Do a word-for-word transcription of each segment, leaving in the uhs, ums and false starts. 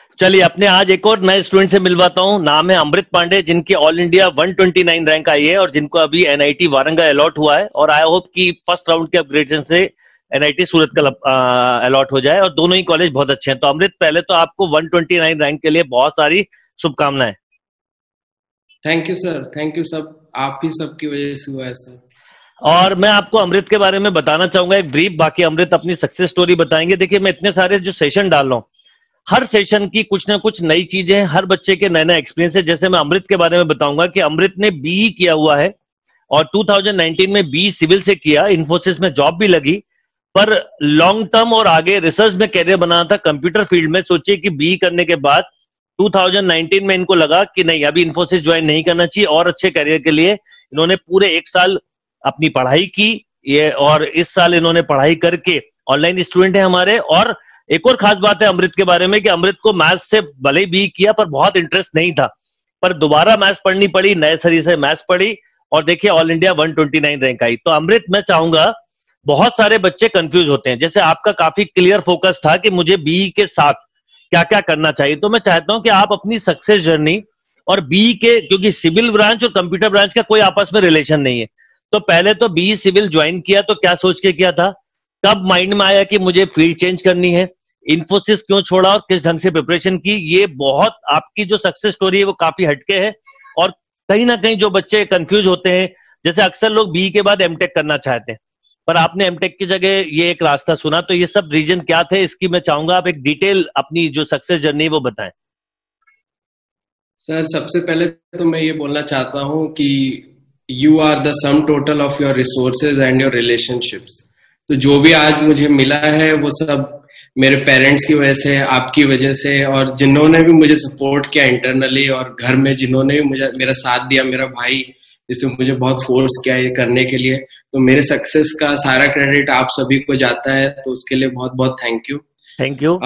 चलिए अपने आज एक और नए स्टूडेंट से मिलवाता हूं। नाम है अमृत पांडे, जिनकी ऑल इंडिया एक सौ उनतीस रैंक आई है और जिनको अभी एनआईटी वारंगा अलॉट हुआ है। और आई होप कि फर्स्ट राउंड के अपग्रेडेशन से एनआईटी सूरत का अलॉट हो जाए। और दोनों ही कॉलेज बहुत अच्छे हैं। तो अमृत, पहले तो आपको एक सौ उनतीस रैंक के लिए बहुत सारी शुभकामनाएं। Thank you sir, thank you सब, आप ही सबकी वजह से हुआ है सर। और मैं आपको अमृत के बारे में बताना चाहूंगा एक ब्रीफ, बाकी अमृत अपनी सक्सेस स्टोरी बताएंगे। देखिए, मैं इतने सारे जो सेशन डाल रहा हूं, हर सेशन की कुछ ना कुछ नई चीजें, हर बच्चे के नए नए एक्सपीरियंस है। जैसे मैं अमृत के बारे में बताऊंगा कि अमृत ने बीई किया हुआ है और दो हज़ार उन्नीस में बीई सिविल से किया, इन्फोसिस में जॉब भी लगी, पर लॉन्ग टर्म और आगे रिसर्च में कैरियर बनाना था कंप्यूटर फील्ड में। सोचिए कि बीई करने के बाद दो हज़ार उन्नीस में इनको लगा कि नहीं, अभी इन्फोसिस ज्वाइन नहीं करना चाहिए और अच्छे कैरियर के लिए इन्होंने पूरे एक साल अपनी पढ़ाई की ये, और इस साल इन्होंने पढ़ाई करके ऑनलाइन स्टूडेंट है हमारे। और एक और खास बात है अमृत के बारे में कि अमृत को मैथ्स से भले भी किया पर बहुत इंटरेस्ट नहीं था, पर दोबारा मैथ्स पढ़नी पड़ी, नए सरी से मैथ्स पढ़ी और देखिए ऑल इंडिया एक सौ उनतीस रैंक आई। तो अमृत, मैं चाहूंगा, बहुत सारे बच्चे कंफ्यूज होते हैं, जैसे आपका काफी क्लियर फोकस था कि मुझे बीई के साथ क्या क्या करना चाहिए। तो मैं चाहता हूं कि आप अपनी सक्सेस जर्नी और बीई के, क्योंकि सिविल ब्रांच और कंप्यूटर ब्रांच का कोई आपस में रिलेशन नहीं है, तो पहले तो बीई सिविल ज्वाइन किया तो क्या सोच के किया था, कब माइंड में आया कि मुझे फील्ड चेंज करनी है, इन्फोसिस क्यों छोड़ा और किस ढंग से प्रिपरेशन की। ये बहुत आपकी जो सक्सेस स्टोरी है वो काफी हटके है। और कहीं ना कहीं जो बच्चे कंफ्यूज होते हैं, जैसे अक्सर लोग बीई के बाद एमटेक करना चाहते हैं, पर आपने एमटेक की जगह ये एक रास्ता सुना, तो ये सब रीजन क्या थे, इसकी मैं चाहूंगा आप एक डिटेल अपनी जो सक्सेस जर्नी वो बताएं। सर, सबसे पहले तो मैं ये बोलना चाहता हूँ कि you are the sum total of your resources and your relationships. तो जो भी आज मुझे मिला है वो सब मेरे पेरेंट्स की वजह से, आपकी वजह से, और जिन्होंने भी मुझे सपोर्ट किया इंटरनली, और घर में जिन्होंने भी मुझे मेरा साथ दिया, मेरा भाई जिसने मुझे बहुत फोर्स किया ये करने के लिए, तो मेरे सक्सेस का सारा क्रेडिट आप सभी को जाता है। तो उसके लिए बहुत बहुत थैंक यू। Thank you.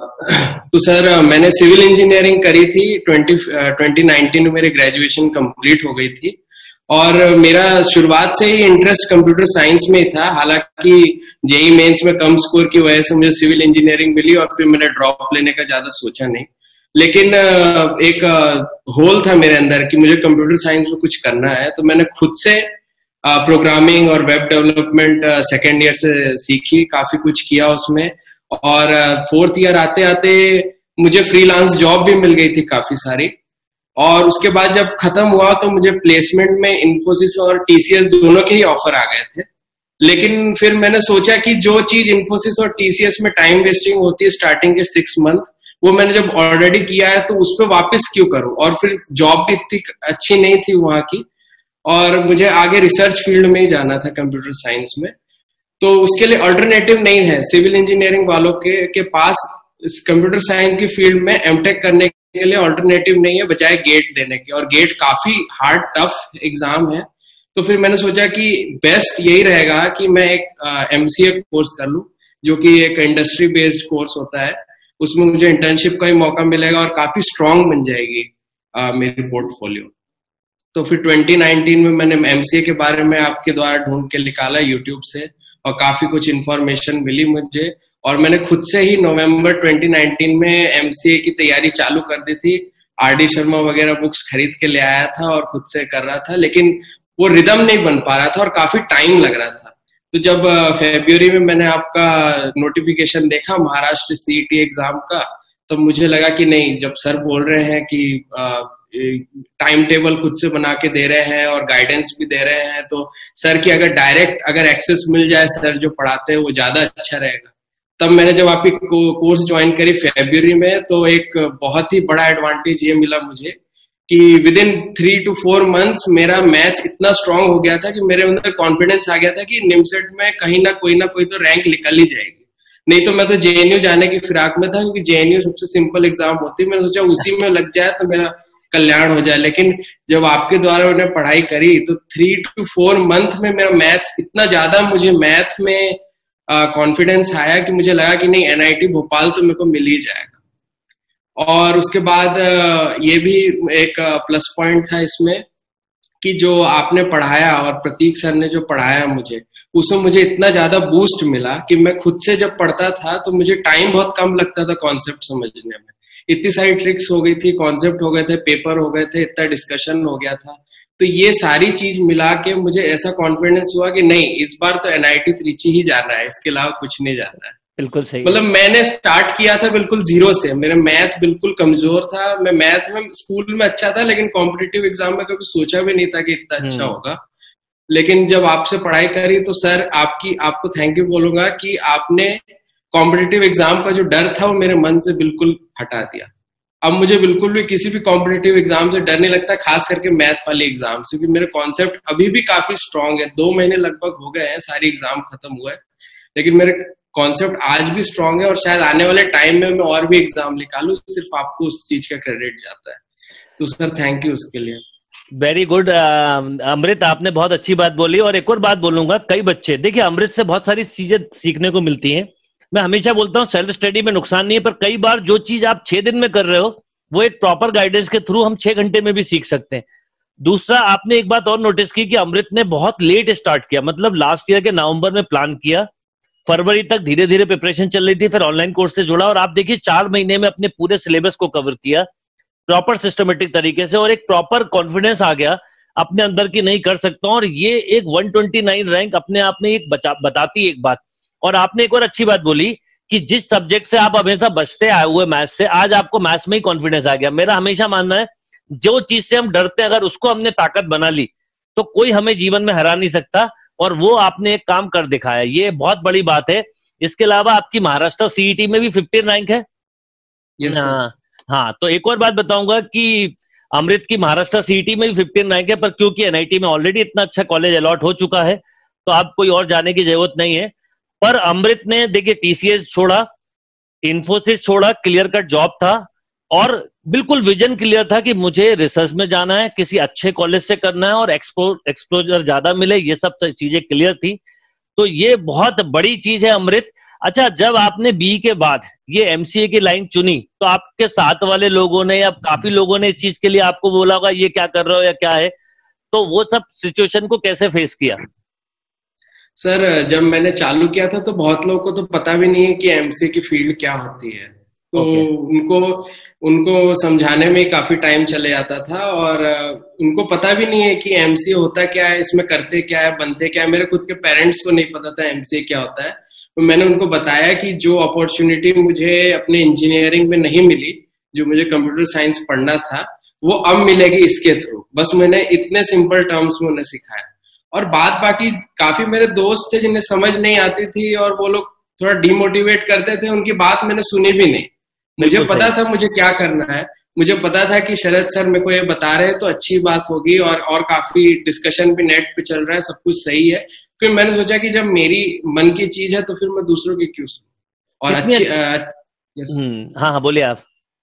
तो सर, मैंने सिविल इंजीनियरिंग करी थी, ट्वेंटी नाइनटीन में मेरी ग्रेजुएशन कंप्लीट हो गई थी और मेरा शुरुआत से ही इंटरेस्ट कंप्यूटर साइंस में था। हालांकि जेई मेंस में कम स्कोर की वजह से मुझे सिविल इंजीनियरिंग मिली और फिर मैंने ड्रॉप लेने का ज्यादा सोचा नहीं, लेकिन एक होल था मेरे अंदर कि मुझे कंप्यूटर साइंस में कुछ करना है। तो मैंने खुद से प्रोग्रामिंग और वेब डेवलपमेंट सेकेंड ईयर से सीखी, काफी कुछ किया उसमें, और फोर्थ ईयर आते आते मुझे फ्रीलांस जॉब भी मिल गई थी काफी सारी। और उसके बाद जब खत्म हुआ तो मुझे प्लेसमेंट में इन्फोसिस और टीसीएस दोनों के ही ऑफर आ गए थे। लेकिन फिर मैंने सोचा कि जो चीज इन्फोसिस और टीसीएस में टाइम वेस्टिंग होती है स्टार्टिंग के सिक्स मंथ, वो मैंने जब ऑलरेडी किया है तो उस पर वापस क्यों करूं। और फिर जॉब भी इतनी अच्छी नहीं थी वहां की, और मुझे आगे रिसर्च फील्ड में ही जाना था कंप्यूटर साइंस में। तो उसके लिए अल्टरनेटिव नहीं है सिविल इंजीनियरिंग वालों के के पास, इस कंप्यूटर साइंस की फील्ड में एमटेक करने के लिए अल्टरनेटिव नहीं है बजाय गेट देने के, और गेट काफी हार्ड टफ एग्जाम है। तो फिर मैंने सोचा कि बेस्ट यही रहेगा कि मैं एक एमसीए कोर्स कर लूं, जो कि एक इंडस्ट्री बेस्ड कोर्स होता है। उसमें मुझे इंटर्नशिप का ही मौका मिलेगा और काफी स्ट्रांग बन जाएगी आ, मेरी पोर्टफोलियो। तो फिर ट्वेंटी नाइनटीन में मैंने एमसीए के बारे में आपके द्वारा ढूंढ के निकाला यूट्यूब से, और काफी कुछ इन्फॉर्मेशन मिली मुझे, और मैंने खुद से ही नवंबर ट्वेंटी नाइनटीन में एमसीए की तैयारी चालू कर दी थी। आर डी शर्मा वगैरह बुक्स खरीद के ले आया था और खुद से कर रहा था, लेकिन वो रिदम नहीं बन पा रहा था और काफी टाइम लग रहा था। तो जब फरवरी में मैंने आपका नोटिफिकेशन देखा महाराष्ट्र सीईटी एग्जाम का, तब तो मुझे लगा कि नहीं, जब सर बोल रहे हैं कि टाइम टेबल खुद से बना के दे रहे हैं और गाइडेंस भी दे रहे हैं, तो सर की अगर डायरेक्ट अगर एक्सेस मिल जाए, सर जो पढ़ाते हैं वो ज्यादा अच्छा रहेगा। तब मैंने जब आपकी कोर्स ज्वाइन करी फरवरी में, तो एक बहुत ही बड़ा एडवांटेज ये मिला मुझे कि within three to four months मेरा मैथ्स इतना स्ट्रांग हो गया था कि मेरे अंदर कॉन्फिडेंस आ गया था कि निमसेट में कहीं ना कोई ना कोई तो रैंक निकल ही जाएगी। नहीं तो मैं तो जेएनयू जाने की फिराक में था, क्योंकि जेएनयू सबसे सिंपल एग्जाम होती है। मैंने सोचा उसी में लग जाए तो मेरा कल्याण हो जाए। लेकिन जब आपके द्वारा मैंने पढ़ाई करी तो थ्री टू फोर मंथ में मेरा मैथ्स इतना ज्यादा, मुझे मैथ में कॉन्फिडेंस uh, आया कि मुझे लगा कि नहीं, एनआईटी भोपाल तो मेरे को मिल ही जाएगा। और उसके बाद uh, ये भी एक प्लस uh, पॉइंट था इसमें कि जो आपने पढ़ाया और प्रतीक सर ने जो पढ़ाया मुझे, उसमें मुझे इतना ज्यादा बूस्ट मिला कि मैं खुद से जब पढ़ता था तो मुझे टाइम बहुत कम लगता था कॉन्सेप्ट समझने में। इतनी सारी ट्रिक्स हो गई थी, कॉन्सेप्ट हो गए थे, पेपर हो गए थे, इतना डिस्कशन हो गया था। तो ये सारी चीज मिला के मुझे ऐसा कॉन्फिडेंस हुआ कि नहीं, इस बार तो एनआईटी त्रिची ही जाना है, इसके अलावा कुछ नहीं जाना है। बिल्कुल सही। मतलब मैंने स्टार्ट किया था बिल्कुल जीरो से, मेरा मैथ बिल्कुल कमजोर था। मैं मैथ में स्कूल में अच्छा था, लेकिन कॉम्पिटिटिव एग्जाम में कभी सोचा भी नहीं था कि इतना अच्छा होगा। लेकिन जब आपसे पढ़ाई करी तो सर आपकी आपको थैंक यू बोलूंगा कि आपने कॉम्पिटिटिव एग्जाम का जो डर था वो मेरे मन से बिल्कुल हटा दिया। अब मुझे बिल्कुल भी किसी भी कॉम्पिटिटिव एग्जाम से डर नहीं लगता, खास करके मैथ वाले एग्जाम से, क्योंकि मेरे कॉन्सेप्ट अभी भी काफी स्ट्रांग है। दो महीने लगभग हो गए हैं, सारे एग्जाम खत्म हुए, लेकिन मेरे कॉन्सेप्ट आज भी स्ट्रांग है और शायद आने वाले टाइम में मैं और भी एग्जाम निकालूं, सिर्फ आपको उस चीज का क्रेडिट जाता है। तो सर थैंक यू उसके लिए। वेरी गुड अमृत, आपने बहुत अच्छी बात बोली। और एक और बात बोलूंगा, कई बच्चे देखिए अमृत से बहुत सारी चीजें सीखने को मिलती हैं। मैं हमेशा बोलता हूँ सेल्फ स्टडी में नुकसान नहीं है, पर कई बार जो चीज आप छह दिन में कर रहे हो वो एक प्रॉपर गाइडेंस के थ्रू हम छह घंटे में भी सीख सकते हैं। दूसरा, आपने एक बात और नोटिस की कि अमृत ने बहुत लेट स्टार्ट किया, मतलब लास्ट ईयर के नवंबर में प्लान किया, फरवरी तक धीरे धीरे प्रिपरेशन चल रही थी, फिर ऑनलाइन कोर्स से जुड़ा और आप देखिए चार महीने में अपने पूरे सिलेबस को कवर किया प्रॉपर सिस्टमेटिक तरीके से, और एक प्रॉपर कॉन्फिडेंस आ गया अपने अंदर की नहीं कर सकता हूं। और ये एक एक सौ उनतीस रैंक अपने आप में एक बचा बताती है एक बात। और आपने एक और अच्छी बात बोली कि जिस सब्जेक्ट से आप हमेशा बचते आए हुए मैथ्स से, आज आपको मैथ्स में ही कॉन्फिडेंस आ गया। मेरा हमेशा मानना है जो चीज से हम डरते हैं अगर उसको हमने ताकत बना ली तो कोई हमें जीवन में हरा नहीं सकता, और वो आपने एक काम कर दिखाया, ये बहुत बड़ी बात है। इसके अलावा आपकी महाराष्ट्र सीईटी में भी फिफ्टीन रैंक है। yes, हाँ हाँ, तो एक और बात बताऊंगा कि अमृत की महाराष्ट्र सीईटी में भी फिफ्टीन रैंक है, पर क्योंकि एनआईटी में ऑलरेडी इतना अच्छा कॉलेज अलॉट हो चुका है तो आप कोई और जाने की जरूरत नहीं है। पर अमृत ने देखिए टीसीएस छोड़ा, इन्फोसिस छोड़ा, क्लियर कट जॉब था और बिल्कुल विजन क्लियर था कि मुझे रिसर्च में जाना है, किसी अच्छे कॉलेज से करना है और एक्सपो एक्सपोजर ज्यादा मिले, ये सब चीजें क्लियर थी। तो ये बहुत बड़ी चीज है अमृत। अच्छा, जब आपने बी के बाद ये एमसीए की लाइन चुनी तो आपके साथ वाले लोगों ने या काफी लोगों ने इस चीज के लिए आपको बोला होगा ये क्या कर रहे हो या क्या है, तो वो सब सिचुएशन को कैसे फेस किया? सर जब मैंने चालू किया था तो बहुत लोगों को तो पता भी नहीं है कि एमसीए की फील्ड क्या होती है, तो okay. उनको उनको समझाने में काफी टाइम चले जाता था और उनको पता भी नहीं है कि एमसीए होता क्या है, इसमें करते क्या है, बनते क्या है। मेरे खुद के पेरेंट्स को नहीं पता था एमसीए क्या होता है। तो मैंने उनको बताया कि जो अपॉर्चुनिटी मुझे अपने इंजीनियरिंग में नहीं मिली, जो मुझे कंप्यूटर साइंस पढ़ना था, वो अब मिलेगी इसके थ्रू। बस मैंने इतने सिंपल टर्म्स में उन्हें सिखाया। और बात बाकी काफी मेरे दोस्त थे जिन्हें समझ नहीं आती थी और वो लोग थोड़ा डिमोटिवेट करते थे, उनकी बात मैंने सुनी भी नहीं। मुझे पता था मुझे क्या करना है, मुझे पता था कि शरद सर मेरे को ये बता रहे हैं तो अच्छी बात होगी, और और काफी डिस्कशन भी नेट पे चल रहा है, सब कुछ सही है। फिर मैंने सोचा कि जब मेरी मन की चीज है तो फिर मैं दूसरों की क्यों सुनूं। और अच्छी हम्म हाँ हाँ बोलिए आप।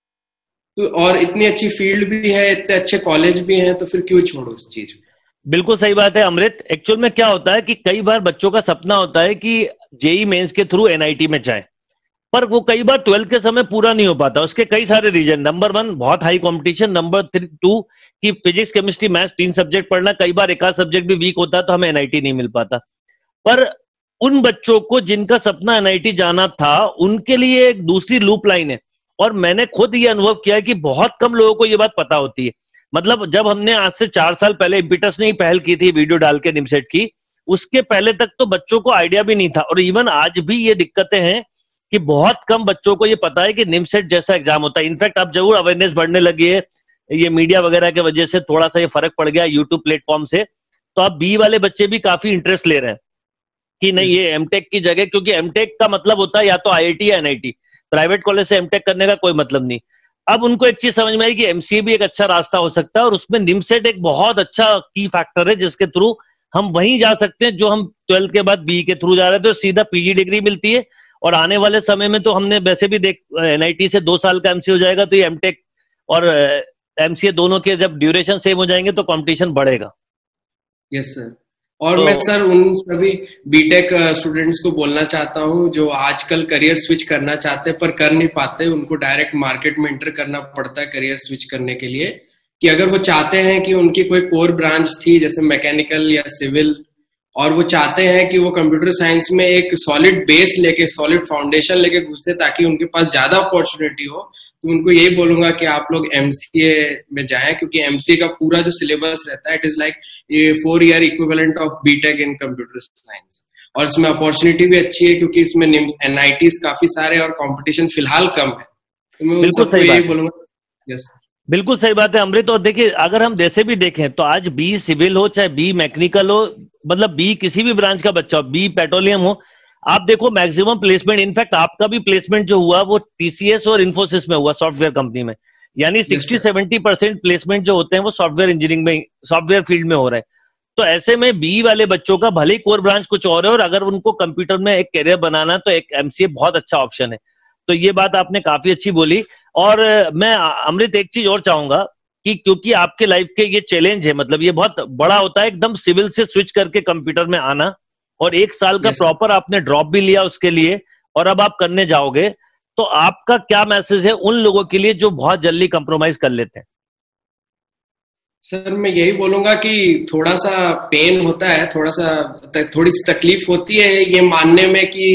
तो और इतनी अच्छी फील्ड भी है, इतने अच्छे कॉलेज भी हैं, तो फिर क्यों छोड़ो इस चीज को। बिल्कुल सही बात है अमृत। एक्चुअल में क्या होता है कि कई बार बच्चों का सपना होता है कि जेई मेंस के थ्रू एनआईटी में जाए, पर वो कई बार ट्वेल्थ के समय पूरा नहीं हो पाता। उसके कई सारे रीजन, नंबर वन बहुत high competition, number three two कि फिजिक्स केमिस्ट्री मैथ्स तीन सब्जेक्ट पढ़ना, कई बार एक आध सब्जेक्ट भी वीक होता है तो हमें एनआईटी नहीं मिल पाता। पर उन बच्चों को जिनका सपना एनआईटी जाना था उनके लिए एक दूसरी लूप लाइन है, और मैंने खुद ये अनुभव किया कि बहुत कम लोगों को ये बात पता होती है। मतलब जब हमने आज से चार साल पहले इम्पिटस ने ही पहल की थी वीडियो डाल के निमसेट की, उसके पहले तक तो बच्चों को आइडिया भी नहीं था। और इवन आज भी ये दिक्कतें हैं कि बहुत कम बच्चों को ये पता है कि निमसेट जैसा एग्जाम होता है। इनफैक्ट अब जरूर अवेयरनेस बढ़ने लगी है, ये मीडिया वगैरह की वजह से थोड़ा सा ये फर्क पड़ गया यूट्यूब प्लेटफॉर्म से, तो अब बी वाले बच्चे भी काफी इंटरेस्ट ले रहे हैं कि नहीं ये एमटेक की जगह, क्योंकि एमटेक का मतलब होता है या तो आईआईटी या एनआईटी, प्राइवेट कॉलेज से एमटेक करने का कोई मतलब नहीं। अब उनको एक चीज समझ में आई कि एमसीए भी एक अच्छा रास्ता हो सकता है, और उसमें निमसेट एक बहुत अच्छा की फैक्टर है जिसके थ्रू हम वहीं जा सकते हैं जो हम ट्वेल्थ के बाद बी के थ्रू जा रहे थे, तो सीधा पीजी डिग्री मिलती है। और आने वाले समय में तो हमने वैसे भी देख एनआईटी से दो साल का एमसीए हो जाएगा, तो ये एमटेक और एमसीए दोनों के जब ड्यूरेशन सेम हो जाएंगे तो कंपटीशन बढ़ेगा। Yes sir. और तो, मैं सर उन सभी बीटेक स्टूडेंट्स को बोलना चाहता हूं जो आजकल करियर स्विच करना चाहते हैं पर कर नहीं पाते, उनको डायरेक्ट मार्केट में एंटर करना पड़ता है करियर स्विच करने के लिए, कि अगर वो चाहते हैं कि उनकी कोई कोर ब्रांच थी जैसे मैकेनिकल या सिविल, और वो चाहते हैं कि वो कंप्यूटर साइंस में एक सॉलिड बेस लेके, सॉलिड फाउंडेशन लेके घुसे ताकि उनके पास ज्यादा अपॉर्चुनिटी हो, तो उनको यही बोलूंगा कि आप लोग एमसीए में जाएं, क्योंकि एमसीए का पूरा जो सिलेबस रहता है इट इज लाइक ये four year equivalent of BTech in computer science, और इसमें अपॉर्चुनिटी भी अच्छी है क्योंकि इसमें एनआईटीज काफी सारे और कंपटीशन फिलहाल कम है। तो मैं उन सबको यही बोलूंगा। यस, बिल्कुल सही बात है अमृत। और देखिए अगर हम जैसे भी देखें तो आज बी सिविल हो चाहे बी मैकेनिकल हो, मतलब बी किसी भी ब्रांच का बच्चा हो, बी पेट्रोलियम हो, आप देखो मैक्सिमम प्लेसमेंट, इनफैक्ट आपका भी प्लेसमेंट जो हुआ वो टीसीएस और इन्फोसिस में हुआ, सॉफ्टवेयर कंपनी में, यानी सिक्सटी सेवेंटी परसेंट प्लेसमेंट जो होते हैं वो सॉफ्टवेयर इंजीनियरिंग में, सॉफ्टवेयर फील्ड में हो रहे हैं। तो ऐसे में बी वाले बच्चों का भले ही कोर ब्रांच कुछ और है और अगर उनको कंप्यूटर में एक करियर बनाना है तो एक एमसीए बहुत अच्छा ऑप्शन है। तो ये बात आपने काफी अच्छी बोली। और मैं अमृत एक चीज और चाहूंगा कि क्योंकि आपके लाइफ के ये चैलेंज है, मतलब ये बहुत बड़ा होता है एकदम सिविल से स्विच करके कंप्यूटर में आना, और एक साल का प्रॉपर आपने ड्रॉप भी लिया उसके लिए और अब आप करने जाओगे, तो आपका क्या मैसेज है उन लोगों के लिए जो बहुत जल्दी कंप्रोमाइज कर लेते हैं? सर मैं यही बोलूंगा कि थोड़ा सा पेन होता है, थोड़ा सा थोड़ी सी तकलीफ होती है ये मानने में कि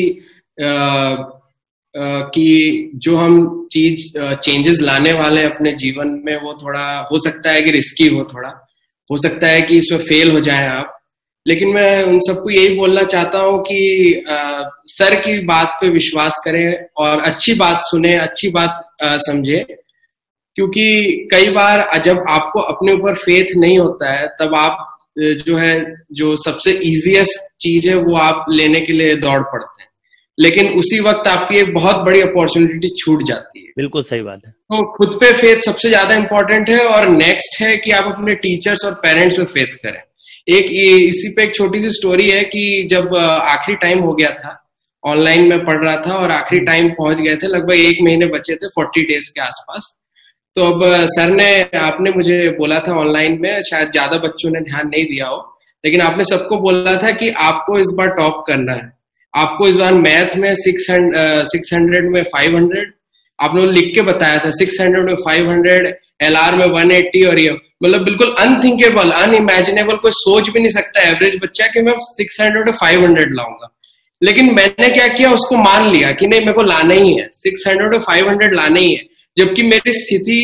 आ, Uh, कि जो हम चीज चेंजेस uh, लाने वाले हैं अपने जीवन में वो थोड़ा हो सकता है कि रिस्की हो, थोड़ा हो सकता है कि इसमें फेल हो जाए आप। लेकिन मैं उन सबको यही बोलना चाहता हूँ कि uh, सर की बात पे विश्वास करें और अच्छी बात सुने, अच्छी बात uh, समझे, क्योंकि कई बार जब आपको अपने ऊपर फेथ नहीं होता है तब आप जो है जो सबसे इजीएस्ट चीज है वो आप लेने के लिए दौड़ पड़ते हैं, लेकिन उसी वक्त आपकी एक बहुत बड़ी अपॉर्चुनिटी छूट जाती है। बिल्कुल सही बात है। तो खुद पे फेथ सबसे ज्यादा इंपॉर्टेंट है, और नेक्स्ट है कि आप अपने टीचर्स और पेरेंट्स पे फेथ करें। एक इसी पे एक छोटी सी स्टोरी है कि जब आखिरी टाइम हो गया था, ऑनलाइन में पढ़ रहा था और आखिरी टाइम पहुंच गए थे, लगभग एक महीने बचे थे, फोर्टी डेज के आसपास। तो अब सर ने आपने मुझे बोला था ऑनलाइन में, शायद ज्यादा बच्चों ने ध्यान नहीं दिया हो, लेकिन आपने सबको बोला था कि आपको इस बार टॉप करना है, आपको इस बार मैथ में सिक्स हंड्रेड में फाइव हंड्रेड, आपने लिख के बताया था, सिक्स हंड्रेड में फाइव हंड्रेड, एलआर में वन एटी, और ये मतलब बिल्कुल अनथिंकेबल, अनइमेजिनेबल, कोई सोच भी नहीं सकता एवरेज बच्चा कि मैं सिक्स हंड्रेड में फाइव हंड्रेड लाऊंगा। लेकिन मैंने क्या किया, उसको मान लिया कि नहीं मेरे को लाना ही है, सिक्स हंड्रेड में फाइव हंड्रेड लाना ही है। जबकि मेरी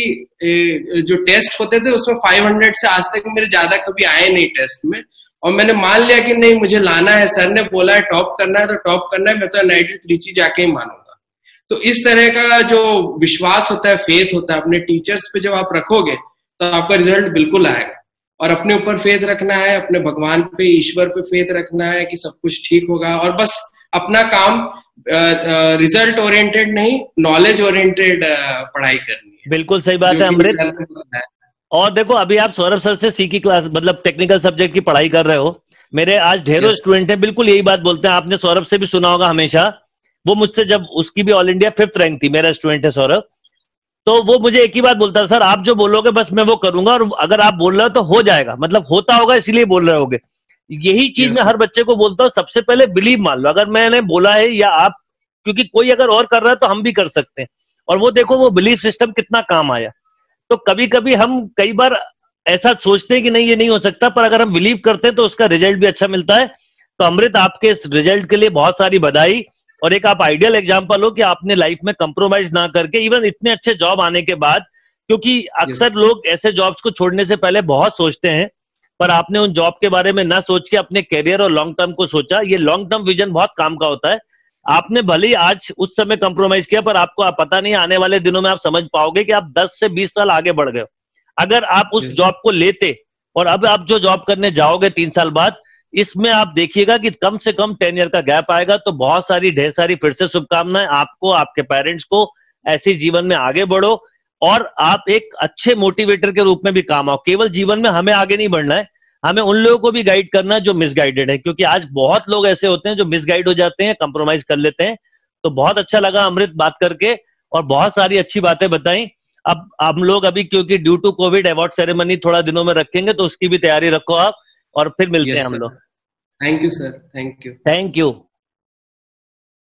स्थिति जो टेस्ट होते थे उसमें फाइव हंड्रेड से आज तक मेरे ज्यादा कभी आए नहीं टेस्ट में, और मैंने मान लिया कि नहीं मुझे लाना है, सर ने बोला है टॉप करना है तो टॉप करना है, मैं तो नाइन्टी थ्री जाके ही मानूंगा। तो इस तरह का जो विश्वास होता है, फेथ होता है अपने टीचर्स पे, जब आप रखोगे तो आपका रिजल्ट बिल्कुल आएगा। और अपने ऊपर फेथ रखना है, अपने भगवान पे, ईश्वर पे फेथ रखना है कि सब कुछ ठीक होगा, और बस अपना काम रिजल्ट ओरिएंटेड नहीं, नॉलेज ओरिएंटेड पढ़ाई करनी है। बिल्कुल सही बात है अमृत। और देखो अभी आप सौरभ सर से सी की क्लास, मतलब टेक्निकल सब्जेक्ट की पढ़ाई कर रहे हो, मेरे आज ढेरों स्टूडेंट हैं बिल्कुल यही बात बोलते हैं। आपने सौरभ से भी सुना होगा हमेशा, वो मुझसे, जब उसकी भी ऑल इंडिया फिफ्थ रैंक थी, मेरा स्टूडेंट है सौरभ, तो वो मुझे एक ही बात बोलता है, सर आप जो बोलोगे बस मैं वो करूंगा, और अगर आप बोल रहे हो तो हो जाएगा, मतलब होता होगा इसीलिए बोल रहे होगे। यही चीज मैं हर बच्चे को बोलता हूँ, सबसे पहले बिलीव मान लो, अगर मैंने बोला है या आप, क्योंकि कोई अगर और कर रहा है तो हम भी कर सकते हैं। और वो देखो वो बिलीफ सिस्टम कितना काम आया। तो कभी कभी हम कई बार ऐसा सोचते हैं कि नहीं ये नहीं हो सकता, पर अगर हम बिलीव करते हैं तो उसका रिजल्ट भी अच्छा मिलता है। तो अमृत आपके इस रिजल्ट के लिए बहुत सारी बधाई, और एक आप आइडियल एग्जांपल हो कि आपने लाइफ में कंप्रोमाइज ना करके, इवन इतने अच्छे जॉब आने के बाद, क्योंकि अक्सर लोग ऐसे जॉब्स को छोड़ने से पहले बहुत सोचते हैं, पर आपने उन जॉब के बारे में ना सोच के अपने कैरियर और लॉन्ग टर्म को सोचा। ये लॉन्ग टर्म विजन बहुत काम का होता है। आपने भले ही आज उस समय कंप्रोमाइज किया, पर आपको आप पता नहीं आने वाले दिनों में आप समझ पाओगे कि आप दस से बीस साल आगे बढ़ गए। अगर आप उस जॉब को लेते और अब आप जो जॉब करने जाओगे तीन साल बाद, इसमें आप देखिएगा कि कम से कम टेन ईयर का गैप आएगा। तो बहुत सारी ढेर सारी फिर से शुभकामनाएं आपको, आपके पेरेंट्स को। ऐसे जीवन में आगे बढ़ो और आप एक अच्छे मोटिवेटर के रूप में भी काम आओ। केवल जीवन में हमें आगे नहीं बढ़ना है, हमें उन लोगों को भी गाइड करना है जो मिसगाइडेड है, क्योंकि आज बहुत लोग ऐसे होते हैं जो मिसगाइड हो जाते हैं, कंप्रोमाइज कर लेते हैं। तो बहुत अच्छा लगा अमृत बात करके, और बहुत सारी अच्छी बातें बताई। अब हम लोग अभी क्योंकि due to covid award ceremony थोड़ा दिनों में रखेंगे, तो उसकी भी तैयारी रखो आप, और फिर मिलते हैं हम लोग। Thank you sir, thank you, thank you.